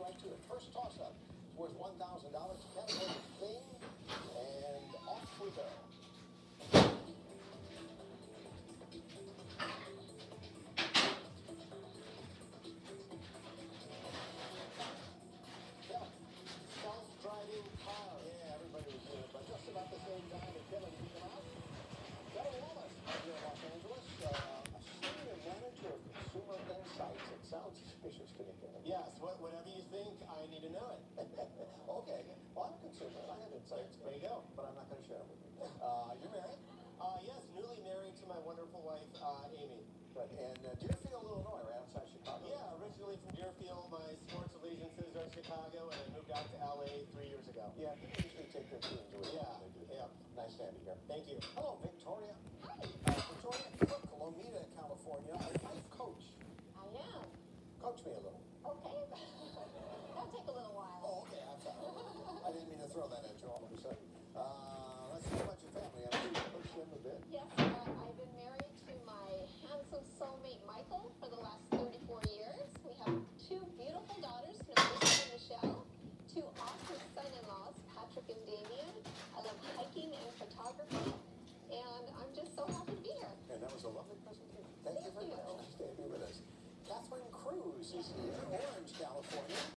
right to it. First toss-up is worth $1,000. Category thing, and off we go. Self-driving car. Yeah, everybody was doing it, but just about the same time that Kevin beat them out. Kevin Wallace, here in Los Angeles, a senior manager of consumer insights. It sounds suspicious to me, Kevin. Yes, whatever you think, I need to know it. Okay, well, I'm a consumer. I have insights. There you go. But I'm not going to share them with you. You're married? Yes, newly married to my wonderful wife, Amy. Good. And Deerfield, Illinois, right outside Chicago? Yeah, originally from Deerfield. My sports allegiances are Chicago, and I moved out to LA 3 years ago. Yeah, people usually take their team to it. Yeah, They do. yeah. Nice to have you here. Thank you. Hello, Victoria. Hi. Victoria, you're from Lomita, California. A life coach. I am. Coach me a little. Okay. That'll take a little while. Oh, okay. I'm sorry. I didn't mean to throw that at you all of a sudden. Let's talk about your family. I'm sure you coach them a bit. Yes, I've been married to my handsome soulmate, Michael, for the last 34 years. We have 2 beautiful daughters, Melissa and Michelle, 2 awesome son-in-laws, Patrick and Damien. I love hiking and photography, and I'm just so happy to be here. And that was a lovely presentation. Thank you very much. Nice to have you with us. Catherine Cruz is here, Orange, California.